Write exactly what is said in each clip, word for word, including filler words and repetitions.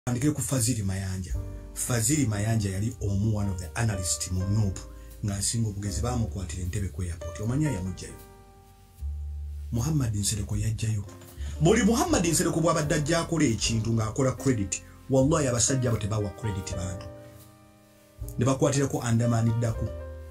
andike ku Fazili Mayanja. Fazili Mayanja yali omu one of the analyst mu N U P nga singo bugezi bamukwatira entebe ku airport. Omanya yamujjayo. Muhammad Nsereko yajjayo. Buli Muhammad Nsereko bwabadde ajja akola ekintu ng'akola credit. Wallahi abasajja abo tebawa credit bantu. Ne bakwatirako andamaniddako.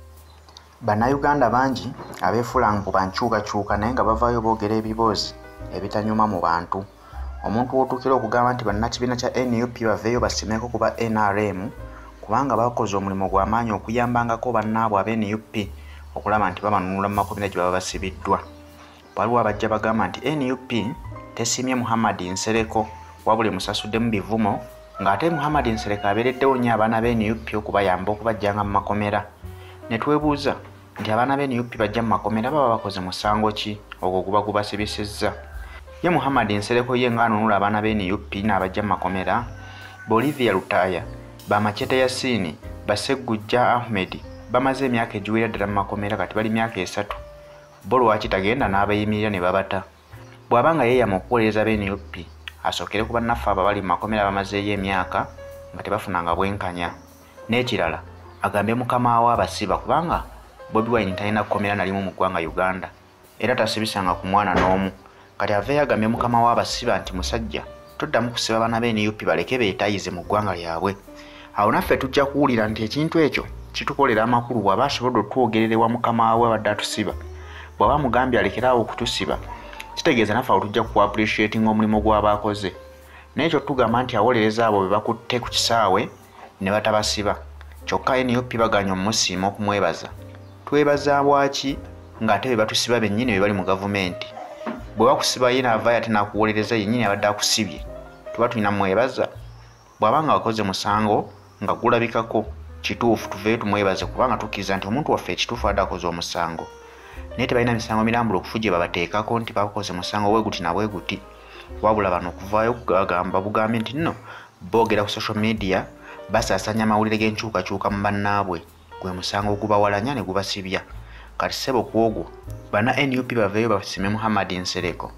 Bannayuganda bangi abeefula mbu bankyukakyuka naye nga bavaayo boogera ebiboozi ebitanyuma mu bantu. Omuntu w'otuukira okugamba nti bannakibiina kya N R M baveeyo basiimeko kuba N R M kubanga bakoze omulimu gw'amaanyi okuyambangako bannaabwe aba N R M okulaba nti babanunula mu makomera gye baba basibiddwa. Waliwo abajja bagamba nti N R M tesiimye Muhammad Nsereko wabula musasuddemu bivumo ng'ate Muhammad Nsereko abeereddewo nnyo abaana b'N R M okubayamba okubajjanga mu makomera. Ne twebuuza nti abaana b'N R M bajja mu makomera baba bakoze musango ki ogwo guba gubasibisizza. Ye Muhammad Nsereko ye ng'anunula abaana b'N R M n'abajja mu makomera. Bolivia Lutaya, Bamachete Yasini, Basegujja Ahmed bamaze emyaka egiwera ddala mu makomera kati bali myaka esatu. Bo lwaki tagenda n'abayimirira ne babata. Bw'abanga yeeyama okuwolereza b'N R M asookere ku bannaffe abo bali mu makomera bamazeeyo emyaka nga tebafunanga bwenkanya. N'ekirala agambye mukama we abasiba kubanga Bobi Wine talina kkomera nalimu mu ggwanga Uganda era tasibisanga ku mwana n'omu. Kati aveeyo agambye mukama we abasiba nti musajja toddamu kusiba abaana b'N R M baleke beetayize mu ggwanga lyabwe. Awo naffe tujja kuwulira nti ekintu ekyo kitukolera amakulu bw'aba asobodde otwogererewa mukama we abadde atusiba. Bw'aba mugambye alekeraawo okutusiba kitegeeza naffe awo tujja ku appreciating omulimu gw'aba akoze. N'ekyo tugamba nti awolereza abo be bakutte ku kisaawe ne batabasiba. Kyokka N R M baganya omusiima okumwebaza. Twebaza bwaki ng'ate be batusiba bennyini be bali mu gavumenti. Bwe bakusiba ye n'avaayo ate n'akuwolereza yennyini abadde akusibye. Tuba tulina mwebaza. Bw'abanga wakoze musango nga gulabikako kituufu tuveeyo tumwebaze kubanga tukkiriza nti omuntu waffe ekituufu adde akoze omusango. Naye tebalina misango mirambula okufujja babateekako nti bakoze musango bwe guti na bwe guti. Wabula bano okuvaayo okugamba bugambye nti nno boogera ku social media basaasanya amawulire g'enkyukakyuka mu bannaabwe gwe musango ogubawalanya ne gubasibya. Kati ssebo ku ogwo bana N R M baveeyo basiime Muhammad Nsereko.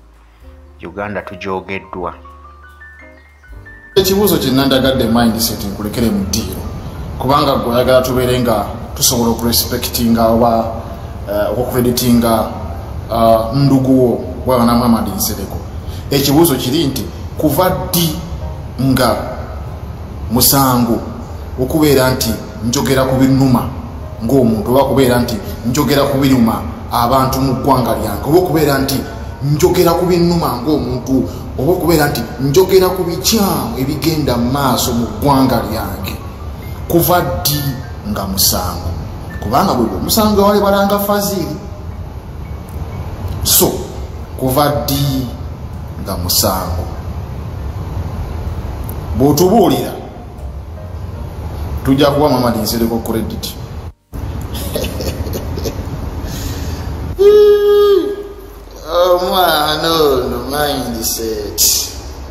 Uganda tujoogeddwa. Ekibuuzo kye nandagadde mindset nkulekere mu ddiiro kubanga gwe oyagala tubeere nga tusobola okurespectinga oba okukreditinga nduguwo bw'abaana Muhammad Nsereko. Ekibuuzo kiri nti kuva ddi nga musango okubeera nti njogera ku binnuma ng'omuntu oba kubeera nti njogera ku biruma abantu mu ggwanga lyange oba okubeera nti njogera ku binnuma ng'omuntu oba okubeera nti njogera ku bikyamu ebigenda mu maaso mu ggwanga lyange kuva ddi nga musango kubanga bwe musango wali balanga Fazili so kuva ddi nga musango bw'otubuulira tujja kuwa Muhammad Nsereko credit. Oh man, no, no mindset.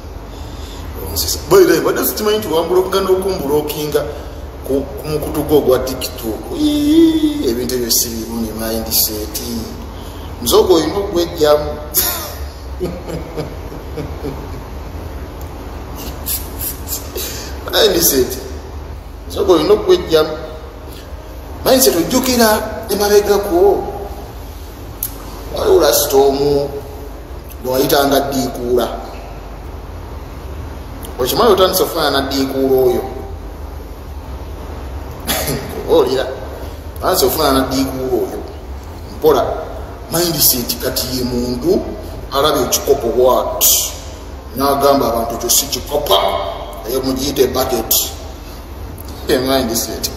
Boy, they but that's the mind to one broken no kumburokinga kumukutuko gwa TikTok. Ee, ebintu byose biri mu mindset. Nzogo ino gwejja. Mindset. Nzogo ino gwejja. Mindset ojukira emabega ko. Waliwo stormu lwayitanga ddiikuula. Okimanyi otandisa okufaanana ddiikuula oyo. Olira otandisa okufaanana ddiikuula oyo. Mpola mindset kati ye muntu alabye ekikopo bw'ati n'agamba abantu ekyo si kikopo eyo mugiyite bucket. Mindset.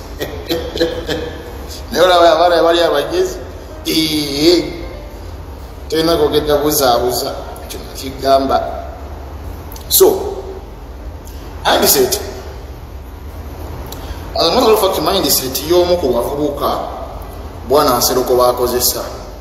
Naye olaba abaana bali abagezi ee tena kogenda buzaabuza ekyo nakigamba. So mindset as a matter of fact mindset y'omu ku bavubuka bwana Nsereko bakozesa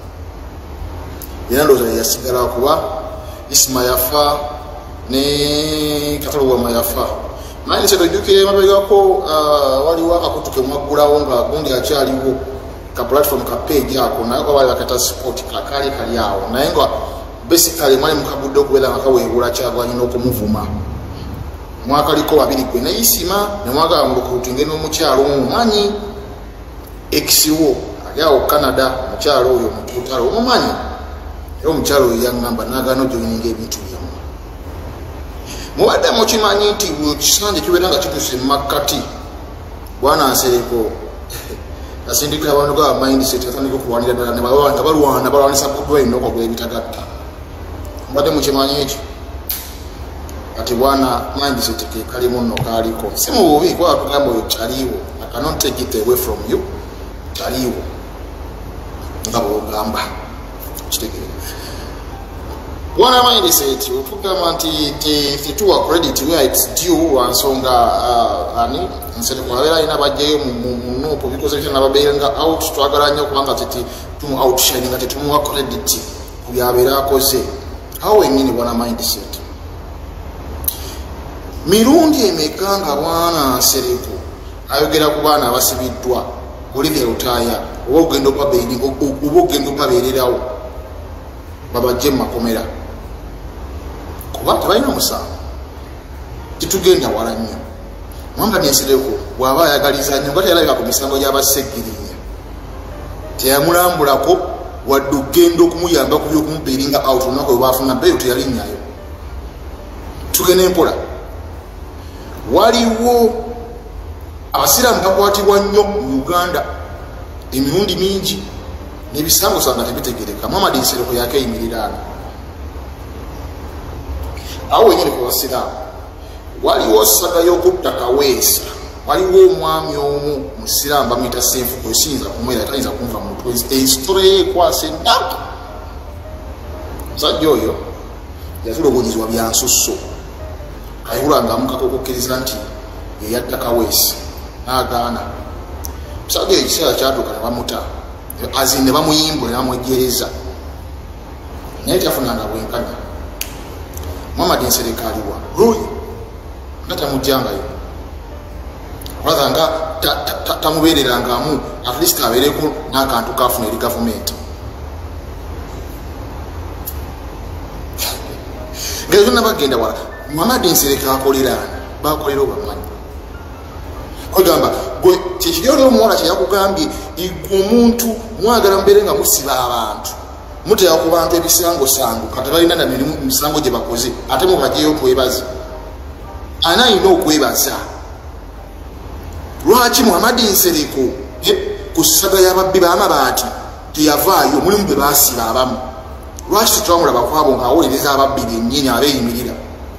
era ndowooza yasigala kuba Isma yafa ne Katalo wa yafa. Mindset ojjukira emabegako waliwo akakutu ke mwaggulawo nga gundi akyaliwo ka platform ka page ako naye kwa bali bakata support kakali kali awo naye nga basically mwali mukabudde okubeera nga kaweebula Kyagulanyi n'okumuvuma mwaka liko babiri gwe nayisima ne mwaka mulukutinge n'omukyalo omumanyi exiwo aliawo Canada omukyalo oyo mututalo omumanyi era omukyalo oyo yangamba nagano joininga ebintu byamu mubadde mukimanyi nti kisanje kibeera nga kituse mumakkati bwana Nsereko asindika abantu ga mindset atandika okulwanira ddala ne balwana balwana balwanisa kudwayo n'okugula ebitagatta mubadde mukimanyi ekyo ati bwana mindset ke kalimu nno kaliko si mu bubi kwa tugamba oyo kyaliwo I cannot take it away from you kyaliwo nga bwogamba kitegere bwana mindset otugamba nti tetuwa credit where it's due wansonga ani Nsereko abeera alina bajjayo munopo because ekyo nababeera nga out twagala nnyo kubanga teti tumu outshine nga tetumuwa credit ku byabeera akoze awo wennyini bwana mindset mirundi emeka nga bwana Nsereko ayogera ku baana abasibiddwa Olivia Lutaya oba ogenda opabeererawo babajje mu makomera kuba tebalina omusango titugenda wala nnyo mwanga Nsereko bw'aba ayagaliza nnyo nga teyalabika ku misango gy'abaseggirinya teyamulambulako wadde ogenda okumuyamba ku byokumubeeringa out olunaku lwe baafuna beeyo teyalinnyayo tugenda empola waliwo abasiraamu bakwatibwa nnyo mu Uganda emirundi mingi n'ebisango sanga tebitegereka Muhammad Nsereko yakeyimirira awo wenyini ku basiraamu waliwo saga y'okutta Kaweesa waliwo omwami omu musiraamu bamuyita Senfuko esinza kumwera tayinza kunva mu mutwe esitole yeekwasa endaka musajja oyo yatulobonyezebwa bya nsusso kayihulanga kakokokkiriza nti yeyatta Kaweesa n'agaana musajja ekiseera kyatuuka ne bamuta azinde bamuyimbula ne bamwejjereza naye tafunanga bwenkanya Muhammad Nsereko aliwa luyi nga tamujjangayo rather nga tamubeererangamu at least abeereko n'akantu kafuna eri gavumenti ngeri zonna bagenda wala Muhammad Nsereko akolera bakolera obamanyi kugamba gwe kyekiryolero omuwala kyeyakugambye igwe omuntu mwagala mubeere nga musiba abantu mutera ku bantu ebisangosango kati balina na mirimu misango gye bakoze ate mubajjeyo okwebaza ani alina okwebaza lwaki Muhammad Nsereko ku ssaga y'ababbi b'amabaati teyavaayo mulimu be baasiba abamu lwaki tetwamulaba kwabo ng'awolereza ababbi bennyini abeeyimirira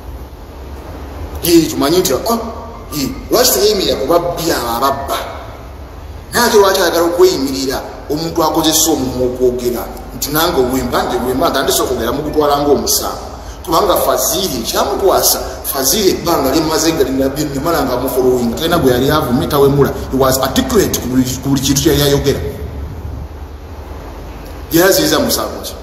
tumanyi nti lwaki teyeyimirira ku babbi abo ababba naye ate lwaki ayagala okweyimirira omuntu akozesa omumu okwogera nti nange wemba nje wemba ntandise okwogera mugutwala ng'omusango kubanga Fazili kyamutwasa Fazili ebbanga lyemmaze nga limala nga mufolowinga talina gwe yali avumye tawemula he was articulate ku buli kintu kyeyali ayogera yeyaziiza musango ki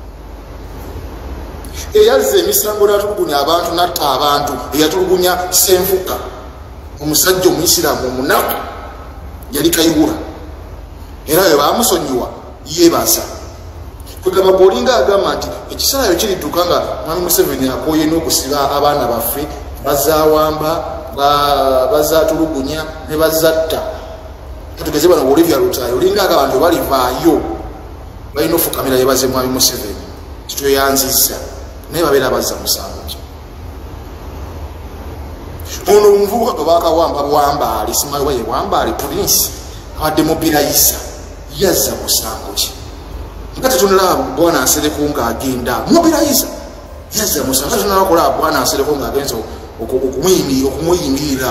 eyazza emisango n'atulugunya abantu natta abantu eyatulugunya Senfuka omusajja omuyisiraamu omunaku yali Kayihura era we bamusonyiwa yeebaza kugamba bw'olinga agamba nti ekiseera kyo kirituuka nga mwami Museveni akooye n'okusiba abaana baffe bazaawamba bazaatulugunya ne bazatta tugeze bano Olivia Lutaya olinga aga abantu balivaayo balina ofukamira yebaze mwami Museveni kitweyanzizza naye babeera bazza musango ki ono omuvubuka gwe baakawamba Bwambaale simayo baye Bwambaale Prince abadde mobilayisa yazza musango ki nga tetunalaba bwana Nsereko ng'agenda mobilayisa yazza musango nga tetunalaba kulaba bwana Nsereko ng'agenza okumuyimirira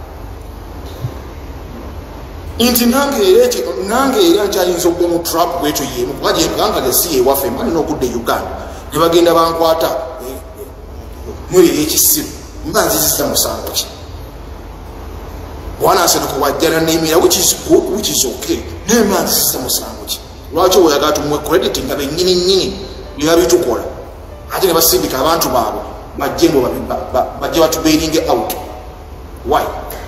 nti nange era nkyayinza okugwa mu trap bwetyo yemu kuba gyeganga gesi yewaffe mbalina okudda e Uganda ne bagenda bankwata mweri ekisibu mba nzizisa musango ki bwana Nsereko wajjana n'emira which is good which is okay naye mba nzizisa musango ki lwaki oyagala tumuwe credit nga bennyini nnyini byeba bitukola ate ne basindika abantu baabwe bajje ngo bajje batubeeringe out why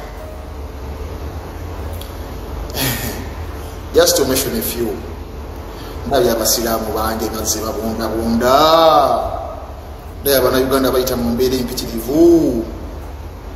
just to mention a few ndabi abasiraamu bange bazze babundabunda ndaye abannayuganda bayita mu mbeera empitirivu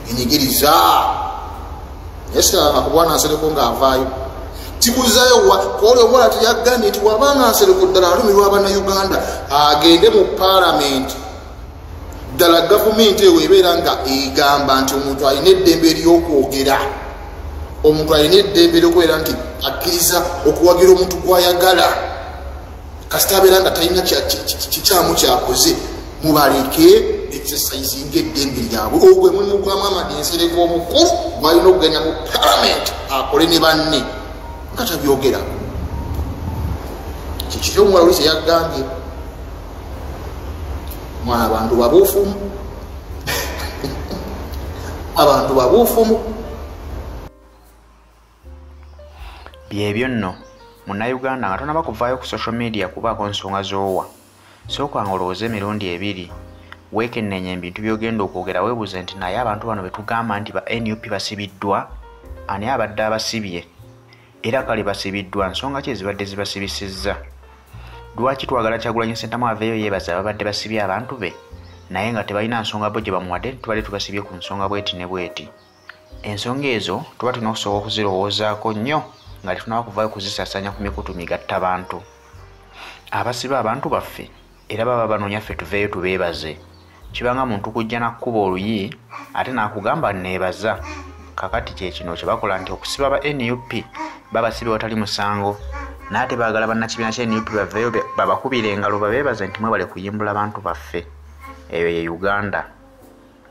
enyigiriza yesanga kubwana nsereko ng'avaayo tibuzayo kwoli omwana teyagambye nti wabanga nsereko ddala alumirwa abannayuganda agende mu paalamenti ddala gavumenti eyo ebeera nga egamba nti omuntu alina eddembe ery'okwogera omuntu alina eddembe ery'okubeera nti akkiriza okuwagira omuntu gw'ayagala kasita abeera nga talina kikyamu kyakoze mubaleke exercising eddembe lyabwe ogwe mulimu gwa Muhammad Nsereko omukulu gwalina okugenda mu paalamenti akole ne banne nga tabyogera kikiri omuwala oli kyeyagambye mwana abantu babuufumu abantu babuufumu byebyo nno munnayuganda nga tonaba kuvaayo ku social media kubaako nsonga z'owa sookwanga olowooza emirundi ebiri weekennenya ebintu byogenda okwogera weebuuze nti naye abantu bano betugamba nti ba N U P basibiddwa ani abadde abasibye era kale basibiddwa nsonga ki ezibadde zibasibisizza lwaki twagala Kyagulanyi Ssentamu aveeyo yeebaza ababadde basibye abantu be naye nga tebalina nsonga bo gye bamuwadde tubadde tubasibye ku nsonga bweti ne bweti ensonga ezo tuba tulina okusobola okuzirowoozaako nnyo nga tetunaba kuvaayo kuzisaasaanya ku mikutu migatta bantu abasiba abantu baffe era baba banoonya ffe tuveeyo tubeebaze kibanga muntu kujja nakkuba oluyi ate n'akugamba neebaza kakati kye kino kye bakola nti okusiba ba N U P babasibe watali musango naate baagala bannakibiina kya N U P baveeyo babakubire engalo babeebaze nti mwebale kuyimbula bantu baffe eyo ye Uganda.